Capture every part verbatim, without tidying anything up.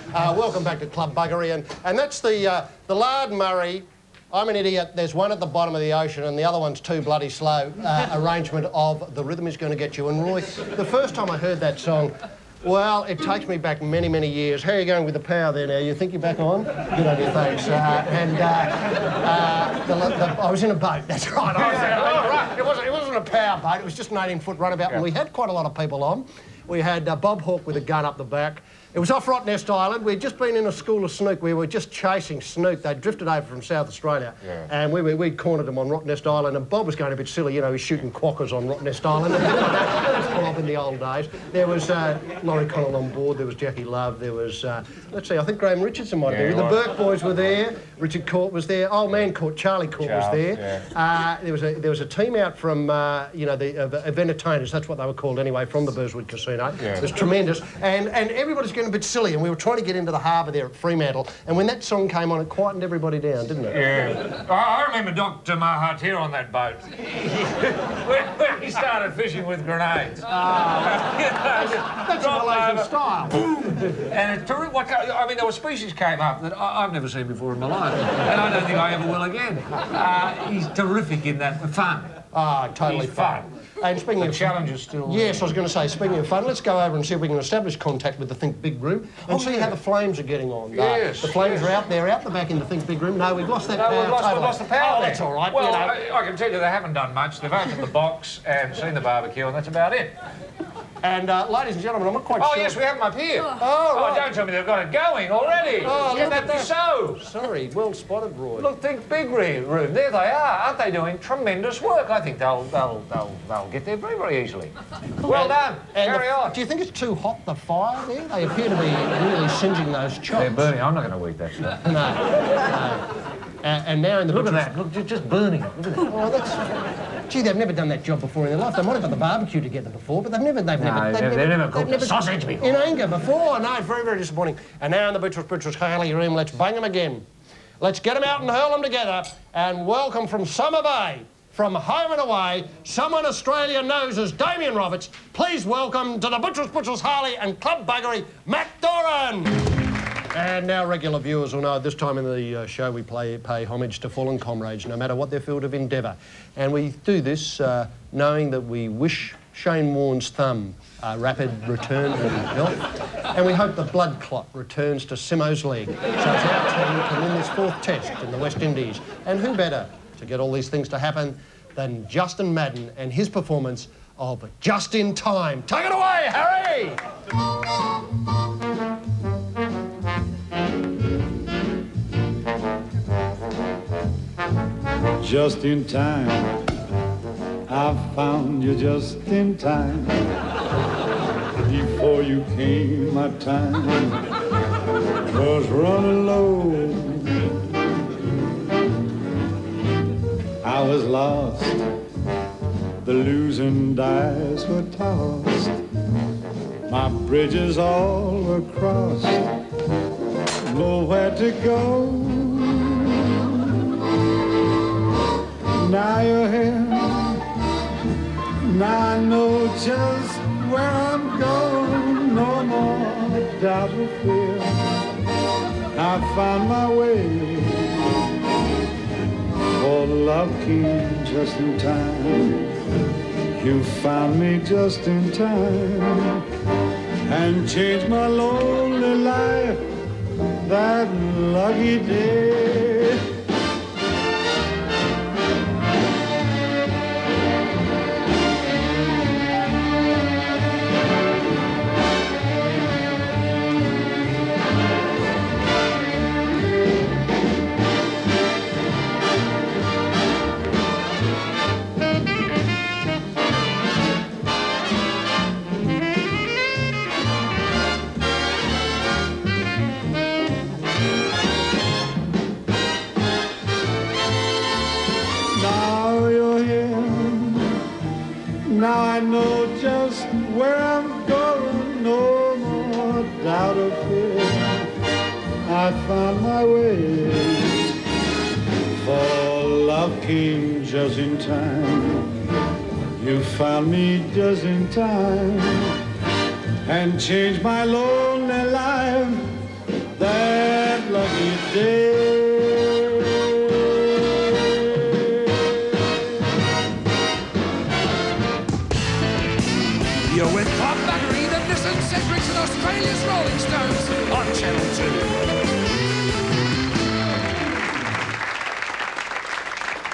Uh, welcome back to Club Buggery, and, and that's the, uh, the Lard Murray, I'm an idiot, there's one at the bottom of the ocean and the other one's too bloody slow uh, arrangement of The Rhythm Is Going to Get You. And Roy, the first time I heard that song, well, it takes me back many, many years. How are you going with the power there now? You think you're back on? Good on you, thanks. Uh, and uh, uh, the, the, I was in a boat, that's right. I was in a, oh, right. It, wasn't, it wasn't a power boat, it was just an eighteen-foot runabout, yeah. And we had quite a lot of people on. We had uh, Bob Hawke with a gun up the back. It was off Rottnest Island. We'd just been in a school of snook. We were just chasing snook. They'd drifted over from South Australia. Yeah. And we, we, we'd cornered them on Rottnest Island. And Bob was going a bit silly, you know, he's shooting quackers on Rottnest Island. That was Bob in the old days. There was uh, Laurie Connell on board. There was Jackie Love. There was, uh, let's see, I think Graham Richardson might have yeah, been. The Burke boys were there. Richard Court was there. Old man Court, Charlie Court Charles, was there. Yeah. Uh, there was a there was a team out from, uh, you know, the uh, event entertainers. That's what they were called anyway, from the Burswood Casino. Yeah. It was tremendous. And, and everybody's getting a bit silly. And we were trying to get into the harbour there at Fremantle, and when that song came on, it quietened everybody down, didn't it? Yeah. I, I remember Doctor Mahathir on that boat. when, when he started fishing with grenades. Uh, you know, that's a Malaysian style. Boom! And it's terrific. I mean, there were species came up that I, I've never seen before in my life, and I don't think I ever will again. Uh, he's terrific in that. Fun. Ah, totally he's fun. fun. And speaking the of challenge is still... Yes, I was going to say, speaking of fun, let's go over and see if we can establish contact with the Think Big room and oh, see yeah. how the flames are getting on. Yes, uh, the flames yes. are out there, out the back in the Think Big room. No, we've lost that no, power. We've lost, totally. we've lost the power. Oh, that's all right. Well, you know. I, I can tell you they haven't done much. They've opened the box and seen the barbecue, and that's about it. And, uh, ladies and gentlemen, I'm not quite oh, sure... Oh, yes, we have them up here. Oh, oh right. Don't tell me they've got it going already. Oh, look at that so. Sorry, well spotted, Roy. Look, Think Big room. There they are. Aren't they doing tremendous work? I think they'll they'll they'll, they'll get there very, very easily. Well done. And Carry the, on. Do you think it's too hot, the fire there? They appear to be really singeing those chops. They're burning. I'm not going to eat that stuff. No. no. Uh, and now in the... Look at that. Look, just burning. Look at that. Oh, that's... Gee, they've never done that job before in their life. They might have got the barbecue together before, but they've never... They've no, never... They've, they've never, never cooked never, sausage before. In anger before. No, it's very, very disappointing. And now in the Butcher's Butcher's Harley room, let's bang them again. Let's get them out and hurl them together. And welcome from Summer Bay, from home and away, someone Australia knows as Damien Roberts. Please welcome to the Butcher's Butcher's Harley and Club Buggery, Matt Doran. And now regular viewers will know at this time in the uh, show we play, pay homage to fallen comrades, no matter what their field of endeavour. And we do this uh, knowing that we wish Shane Warne's thumb a rapid return to health. And we hope the blood clot returns to Simo's leg, so as our team can win this fourth test in the West Indies. And who better to get all these things to happen than Justin Maddin and his performance of Just in Time. Take it away, Harry! Just in time, I found you just in time. Before you came, my time was running low. I was lost, the losing dice were tossed. My bridges all were crossed, nowhere to go. Now you're here, now I know just where I'm going. No more doubt or fear, I found my way. For love came just in time. You found me just in time and changed my lonely life that lucky day. Now I know just where I'm going, no more doubt or fear. I found my way, for love came just in time. You found me just in time and changed my lonely life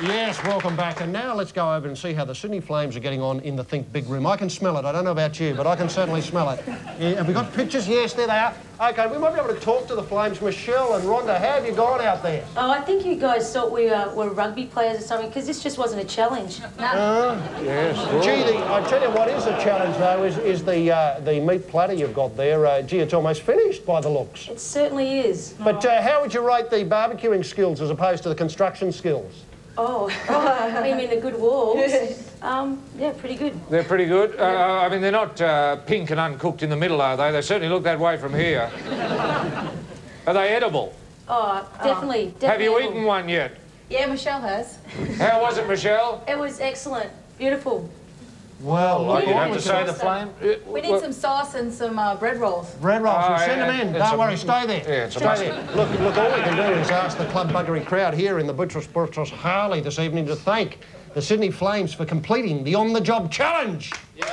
Yes, welcome back. And now let's go over and see how the Sydney Flames are getting on in the Think Big room. I can smell it. I don't know about you, but I can certainly smell it. Yeah, have we got pictures? Yes, there they are. OK, we might be able to talk to the Flames. Michelle and Rhonda, how have you gone out there? Oh, I think you guys thought we uh, were rugby players or something, because this just wasn't a challenge. No. Uh, yes. Gee, the, I tell you what is a challenge, though, is, is the, uh, the meat platter you've got there. Uh, gee, it's almost finished by the looks. It certainly is. But uh, how would you rate the barbecuing skills as opposed to the construction skills? Oh, you mean the good walls? Um, yeah, pretty good. They're pretty good. Uh, I mean, they're not uh, pink and uncooked in the middle, are they? They certainly look that way from here. Are they edible? Oh, definitely, definitely. Have you edible. eaten one yet? Yeah, Michelle has. How was it, Michelle? It was excellent. Beautiful. Well, Oh, look, you I have to would say say the flame? We need some sauce and some uh, bread rolls. bread rolls. Oh, We'll send yeah, them in. it's Don't a- worry, stay there. Yeah, it's a stay must. there. Look, look, all we can do is ask the Club Buggery crowd here in the Buttress Buttress Harley this evening to thank the Sydney Flames for completing the on-the-job challenge.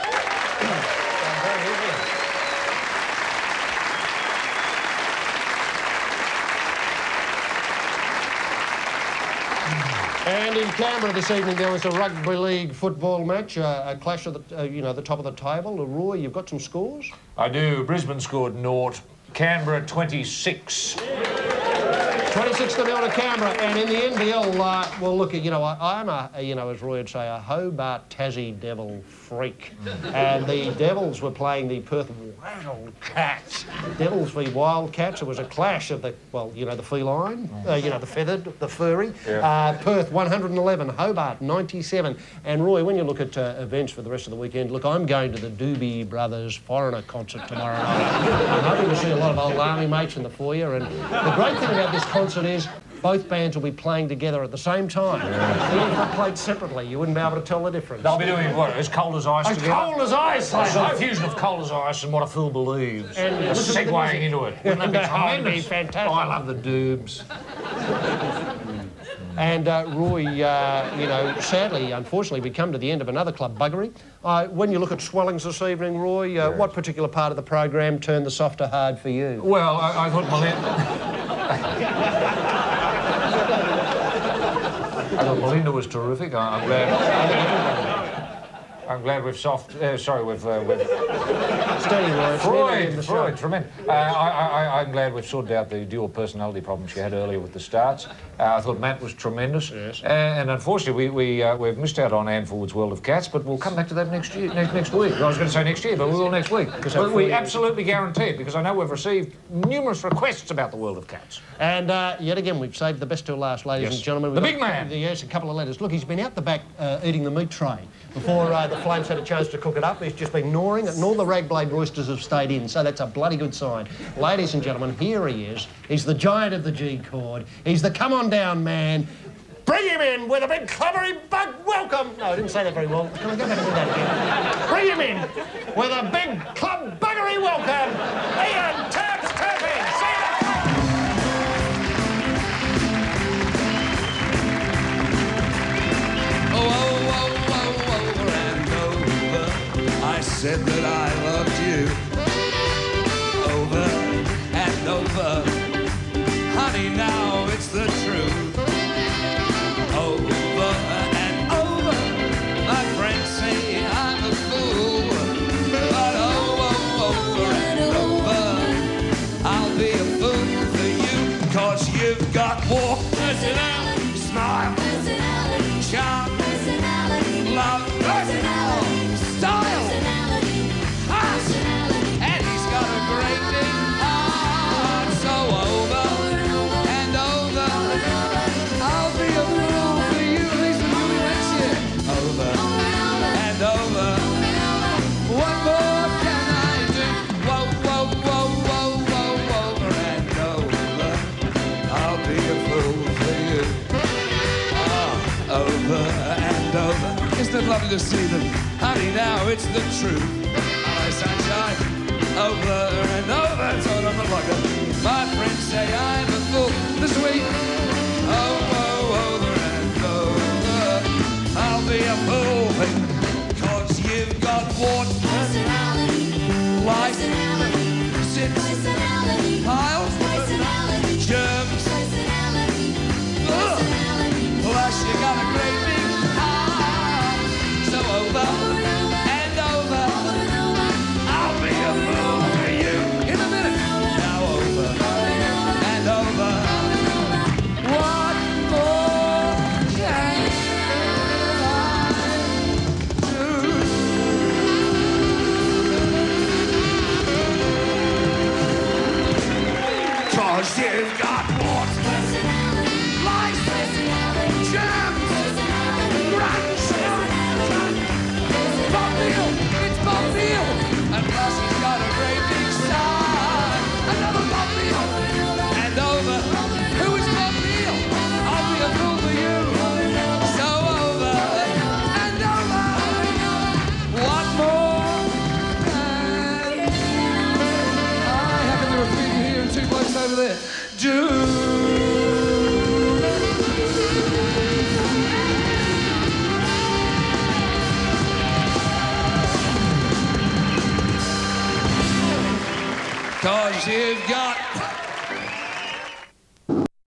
And in Canberra this evening there was a rugby league football match, uh, a clash of the, uh, you know, the top of the table. Uh, Roy, you've got some scores? I do. Brisbane scored naught. Canberra twenty-six. twenty-six to nil to Canberra, and in the N B L, uh, well, look, you know, I, I'm a, you know, as Roy would say, a Hobart Tassie Devil freak, and the Devils were playing the Perth Wildcats. Devils v Wildcats. It was a clash of the, well, you know, the feline, uh, you know, the feathered, the furry. Yeah. Uh, Perth one hundred eleven, Hobart ninety-seven. And Roy, when you look at uh, events for the rest of the weekend, look, I'm going to the Doobie Brothers Foreigner concert tomorrow night. I'm hoping to see a lot of old army mates in the foyer, and the great thing about this concert is both bands will be playing together at the same time. Yeah. Even if they played separately, you wouldn't be able to tell the difference. They'll be doing what? As cold as ice As together? cold as ice! It's a fusion of cold as ice and what a fool believes. And Just listen to the segueing music. into it. Wouldn't that be Oh, it'd be tremendous? fantastic. Oh, I love the Doobs. And uh, Roy, uh, you know, sadly, unfortunately, we come to the end of another Club Buggery. Uh, when you look at swellings this evening, Roy, uh, Yes. what particular part of the program turned the soft to hard for you? Well, I, I thought Melinda... I thought Melinda was terrific. I, I'm glad... I'm glad we've soft... Uh, sorry, we've... Uh, we've Steady, Roy. It's never been the Freud, show. Freud, tremendous. Uh, I, I, I'm glad we've sorted out the dual personality problem she had earlier with the starts. Uh, I thought Matt was tremendous. Yes. Uh, and unfortunately, we, we, uh, we've missed out on Anne Ford's World of Cats, but we'll come back to that next year, next, next week. I was going to say next year, but we will next week. But we absolutely guarantee it, because I know we've received numerous requests about the World of Cats. And uh, yet again, we've saved the best till last, ladies Yes. and gentlemen. The We've big got- man. Yes, a couple of letters. Look, he's been out the back uh, eating the meat tray before uh, the Flames had a chance to cook it up. He's just been gnawing it, and all the ragblade roosters have stayed in, so that's a bloody good sign. Ladies and gentlemen, here he is. He's the giant of the G chord. He's the come-on-down man. Bring him in with a big clubbery bug welcome. No, I didn't say that very well. Can I go back and do that again? Bring him in with a big club buggery welcome, Ian Turpie. See you. Oh, oh, oh, oh, over and over, I said that I loved you. Over and over, honey, now it's the truth. Over and over, my friends say I'm a fool. But oh, oh, over and over, I'll be a fool for you. Cause you've got walk, personality, smile, personality, charm, personality, love, personality, style, personality, heart, and he's got a great big heart. So over and over, I'll be a fool for you. Listen to me next year. Over and over, what more can I do? Whoa, whoa, whoa, whoa, whoa, over and over, I'll be a fool for you. Ah, over and over. Isn't it lovely to see them? Honey, now it's the truth. Hello, sunshine. Over and over, it's all over like a... My friends say I'm a fool this week. Oh, oh, over and over, I'll be a fool for you. Cause you've got what? Personality, life, sits, personality, piles, personality, germs, personality, personality. Plus you got a great Cause you've got what? Life, germs, grunge, Bob Neal, it's Bob Neal. And plus he's got a great big sign. Another Bob Neal. And over. Who is Bob Neal? I'll be a fool for you. So over and over. What more? I happen to repeat here and two blokes over there. Do. Cause you've got